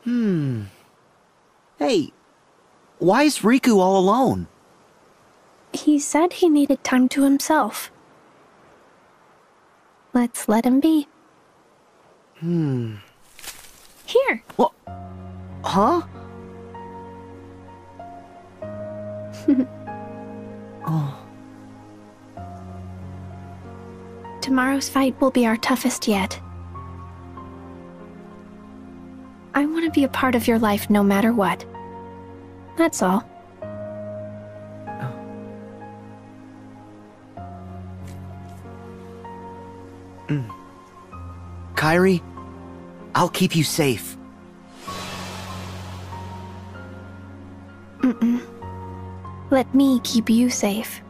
Hey, why is Riku all alone? He said he needed time to himself. Let's let him be. Here. What? Huh? Oh. Tomorrow's fight will be our toughest yet. I want to be a part of your life no matter what. That's all. Kairi, I'll keep you safe. Let me keep you safe.